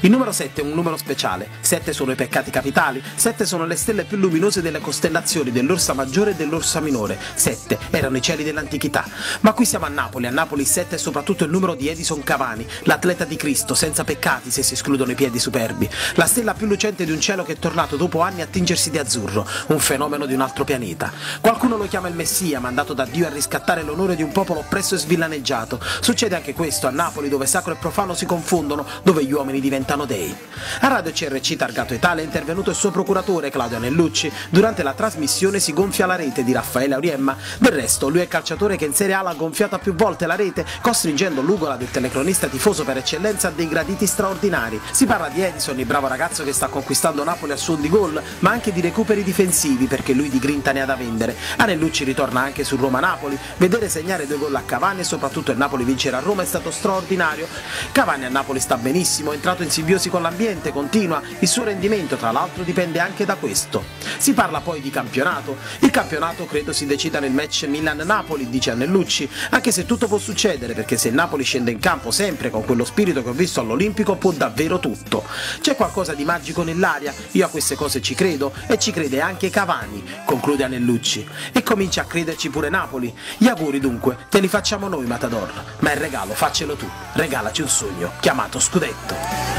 Il numero 7 è un numero speciale, 7 sono i peccati capitali, 7 sono le stelle più luminose delle costellazioni dell'Orsa Maggiore e dell'Orsa Minore, 7 erano i cieli dell'antichità. Ma qui siamo a Napoli il 7 è soprattutto il numero di Edison Cavani, l'atleta di Cristo, senza peccati se si escludono i piedi superbi, la stella più lucente di un cielo che è tornato dopo anni a tingersi di azzurro, un fenomeno di un altro pianeta. Qualcuno lo chiama il Messia, mandato da Dio a riscattare l'onore di un popolo oppresso e svillaneggiato. Succede anche questo a Napoli, dove sacro e profano si confondono, dove gli uomini diventano dei. A Radio CRC Targato Italia è intervenuto il suo procuratore Claudio Anellucci. Durante la trasmissione si gonfia la rete di Raffaele Auriemma. Del resto, lui è il calciatore che in Serie A l'ha gonfiata più volte la rete, costringendo l'ugola del telecronista tifoso per eccellenza a dei graditi straordinari. Si parla di Edison, il bravo ragazzo che sta conquistando Napoli a suon di gol, ma anche di recuperi difensivi, perché lui di grinta ne ha da vendere. Anellucci ritorna anche su Roma-Napoli. Vedere segnare 2 gol a Cavani e soprattutto il Napoli vincere a Roma è stato straordinario. Cavani a Napoli sta benissimo, è entrato in simbiosi con l'ambiente, continua, il suo rendimento tra l'altro dipende anche da questo. Si parla poi di campionato. Il campionato credo si decida nel match Milan-Napoli, dice Anellucci, anche se tutto può succedere, perché se il Napoli scende in campo sempre con quello spirito che ho visto all'Olimpico può davvero tutto. C'è qualcosa di magico nell'aria, io a queste cose ci credo e ci crede anche Cavani, conclude Anellucci, e comincia a crederci pure Napoli. Gli auguri dunque te li facciamo noi, Matador, ma il regalo faccelo tu, regalaci un sogno chiamato scudetto.